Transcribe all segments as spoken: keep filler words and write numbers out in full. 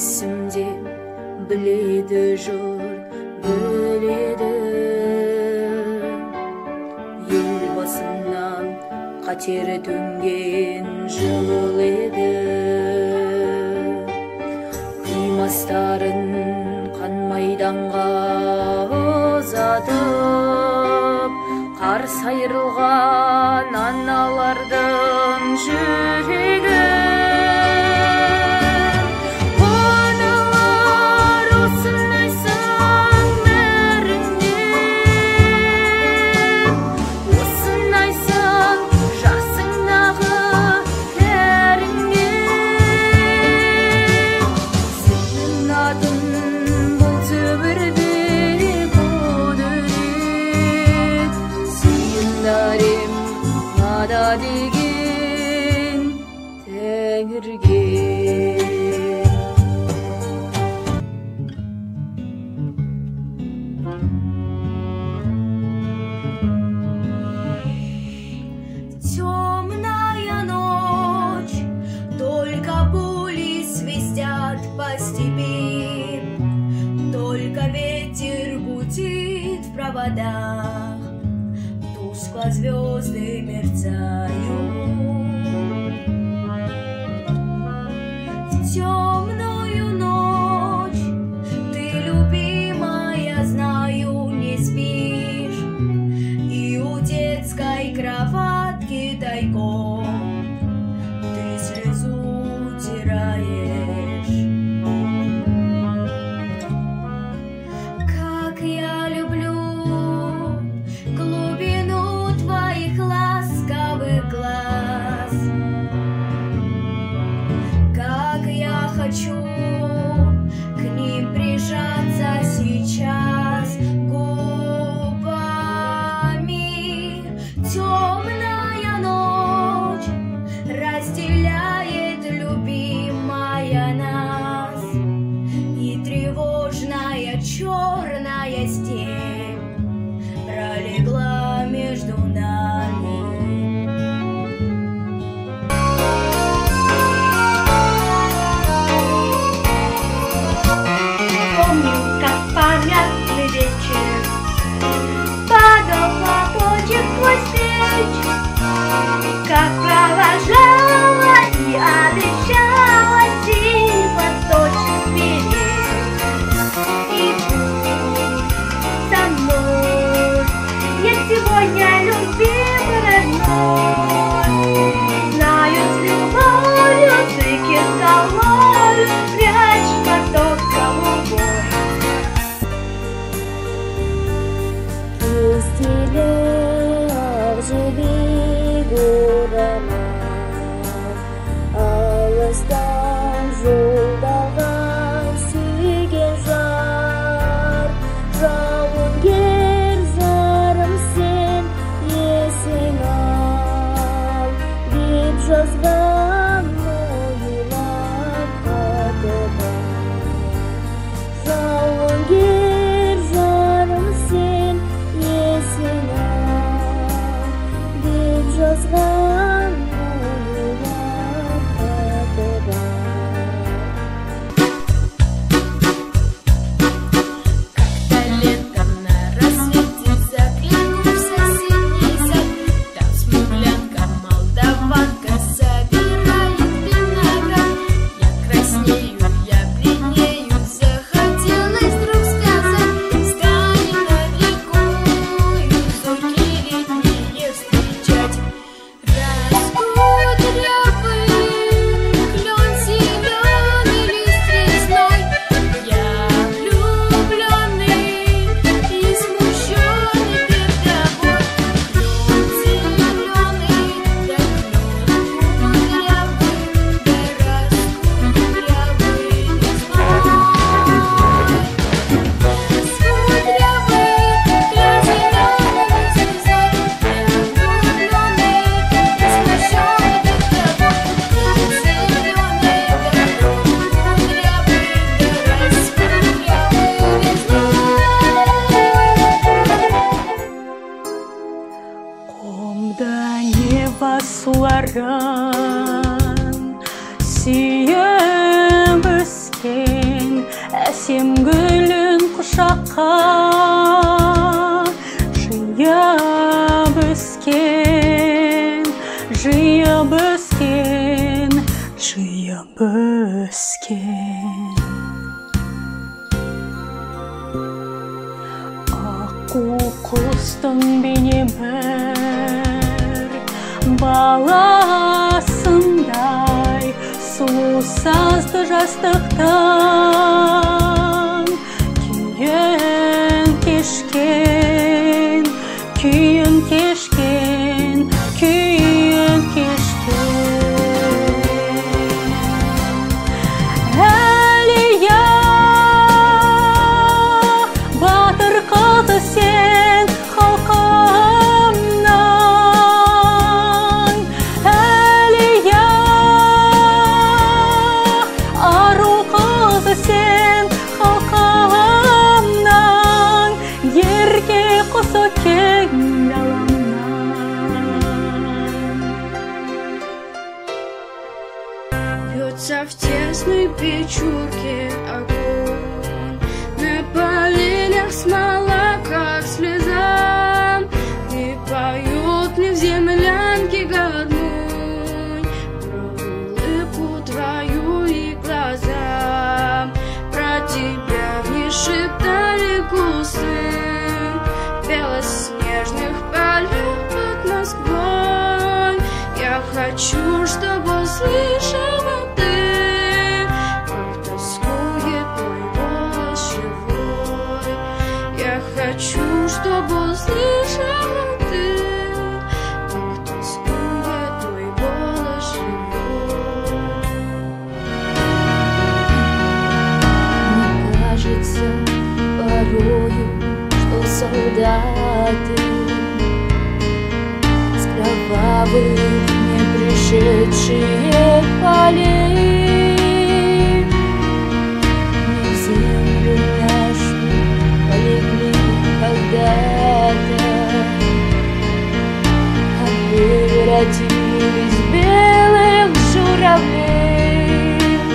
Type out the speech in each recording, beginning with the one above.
есімде, біледі жұрт, біледі. Ел басынан қатер төнген жыл еді. Қимастарын қан майданға ұзатып, қарсы айырылған аналардың жүрегі. Аналар осынайсың бәріңнен, осынайсың жасыңдағы бәріңнен. Сенің атың бұл түбірде көтерек, сүйіндарым ада деген Тәңірге. Темная ночь, только пули свистят по степи, только ветер гудит в проводах, тускло звезды мерцают. В темную ночь ты, любимая, знаю, не спишь, и у детской кроватки тайком ты слезу утираешь. Как я люблю глубину твоих ласковых глаз, как я хочу к ним прижаться сейчас губами. Темная ночь разделяет, любимая, нас, и тревожная черная степь пролегла между нами. Помню, как памятный вечер падал платочек твой с плеч, как провожала и обещала синий платочек беречь. И будь со мной я сегодня, любимый родной, знаю, с любовью ты кирколою прячь платок голубой. Естелеп жібек орама, алыстан жолдаған сүйген жар. Жауынгер жарым сен есің ал, деп жазған ойылап хатыма. Жауынгер жарым сен есің ал, деп жазған ойылап хатыма. Как-то летом на рассвете заглянул в соседний сад, там смуглянка, молдаванка собирает виноград. Я краснею, я бледнею, захотелось вдруг сказать: встань на берегу и зорьки летние встречать. Раскудрявый клен зеленый, лист весной, я влюбленный и смущенный перед тобой. Клен зеленый, да клен кудрявый, да раскудрявый весной. Раскудрявый клен зеленый, лист весной, я влюбленный и смущенный перед тобой. Клен зеленый, да клен кудрявый, да раскудрявый весной. Комда неба суаран, сүйем өскен көсем гүлін құшаққа жиып өскен, жиып өскен, жиып өскен. Аққу құстың бейнебір баласындай сұлу сазды жастықтан күйін кешкен, күйін кешкен, күйін кешкен. Әлия батыр қызы сен халқымнан, Әлия ару қызы сен халқымнан, ерке құсы кең даламнан. Бьется в тесной печурке огонь, на поленях смола, как слеза, и поют мне в землянке гармонь про улыбку твою и глаза. Про тебя в ней шептали кусты белоснежных полей под Москвой. Я хочу, чтобы услышала ты, как тоскует мой голос живой. Я хочу, чтобы услышала ты, как тоскует мой голос живой. Мне кажется порою, что солдаты с кровавых не пришедшие полей не в землю нашу полегли когда-то, а превратились в белых журавлей.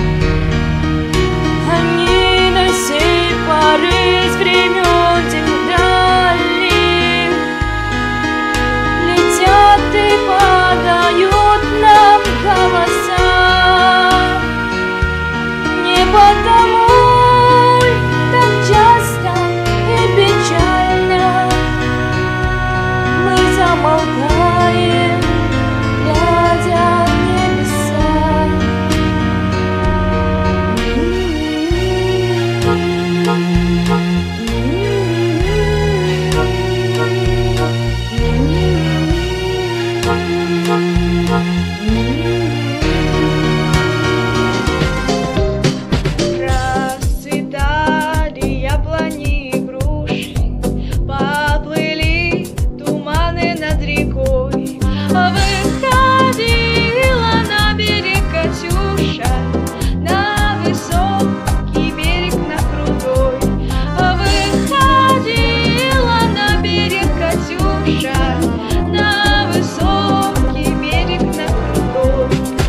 Они до сей поры с времен тех дальних летят и подают нам голоса. Не потому так часто и печально мы замолкаем, глядя в небеса. Расцветали яблони и груши, поплыли туманы над рекой. Выходила на берег Катюша, на высокий берег, на крутой. Выходила на берег Катюша, на высокий берег, на крутой.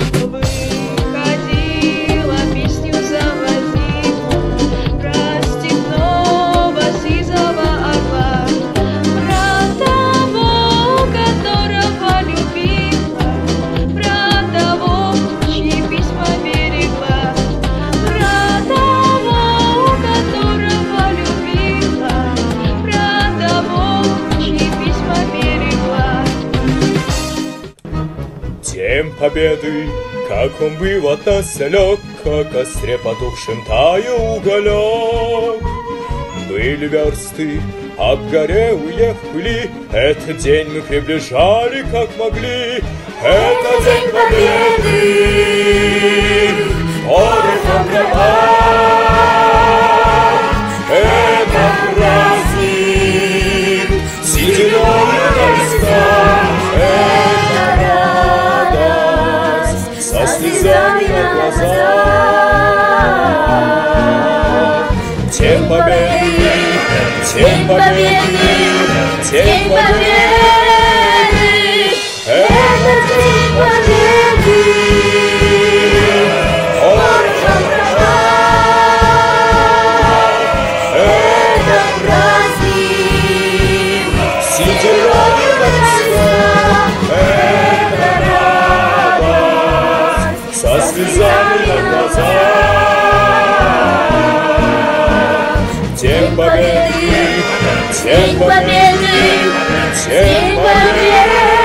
Выходила, песню заводила про степного сизого орла, про того, которого любила, про того, чьи письма берегла, про того, которого любила, про того, чьи письма берегла. День Победы, как он был от нас далек, о костре потухшим таял уголек. Были версты, обгорелые в пыли, этот день мы приближали, как могли. Это День Победы, порохом громад. Это праздник, зеленый на листах. Это радость со слезами на глазах. День Победы, День Победы, День Победы. Это День Победы, порохом громад. со слезами на глазах. День победы, день победы, день победы.